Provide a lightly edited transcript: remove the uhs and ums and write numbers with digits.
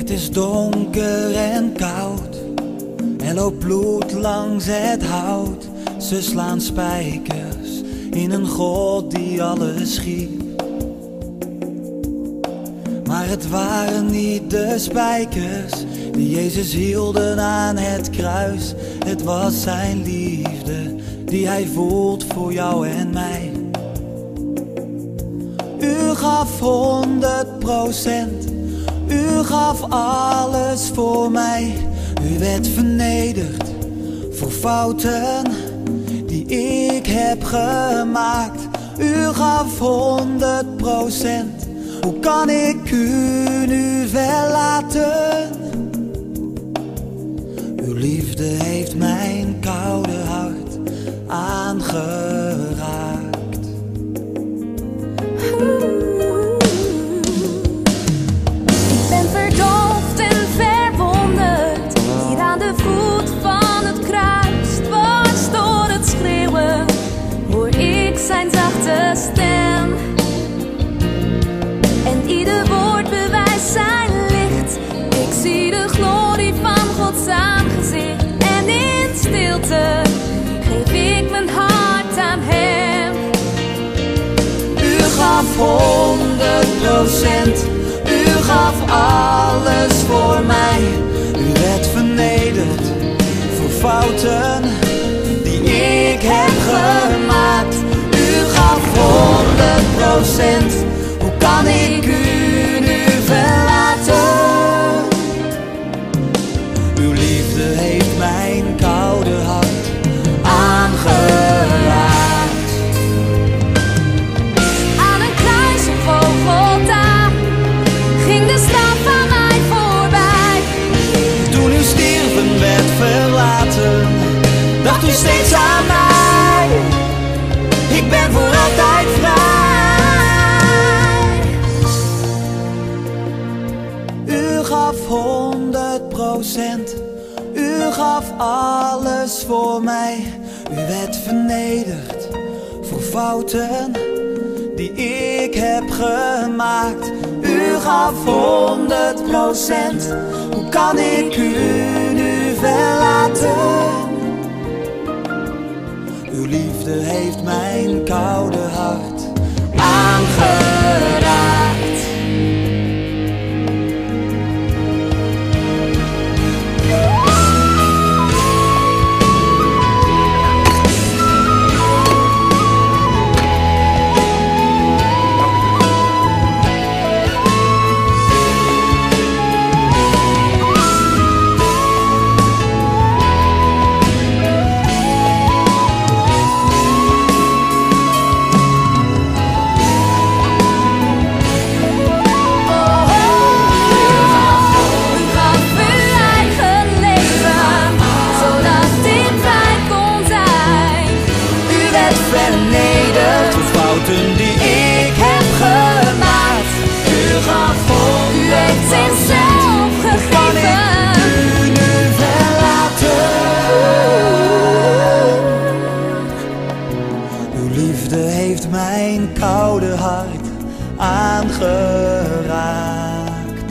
Het is donker en koud, er loopt bloed langs het hout. Ze slaan spijkers in een God die alles schiep. Maar het waren niet de spijkers die Jezus hielden aan het kruis. Het was zijn liefde die hij voelt voor jou en mij. U gaf 100%, u gaf alles voor mij. U werd vernederd voor fouten die ik heb gemaakt. U gaf 100%, hoe kan ik u nu verlaten? Uw liefde heeft mijn koude hart aangeraakt. Ik ben verdoofd en verwonderd, hier aan de voet van het kruis. Dwars door het schreeuwen hoor ik zijn zachte stem. En ieder woord bewijst zijn licht. Ik zie de glorie van Gods aangezicht. En in stilte geef ik mijn hart aan hem. U gaf 100%, u gaf alles voor mij. U werd vernederd voor fouten die ik heb gemaakt. U gaf 100%, hoe kan ik u nu verlaten? Uw liefde heeft mijn koude hart aangeraakt. Aan een kruis op Golgotha ging de straf van mij voorbij. Toen u stierven werd verlaten, dacht u steeds aan mij. Ik ben voor altijd vrij. U gaf 100%, u gaf alles voor mij. U werd vernederd voor fouten die ik heb gemaakt. U gaf 100%, hoe kan ik u nu verlaten? Uw liefde heeft mijn koude hart aangeraakt. Die ik heb gemaakt. U gaf 100%, Zichzelf kan ik gegeven. u nu verlaten? Uw liefde heeft mijn koude hart aangeraakt.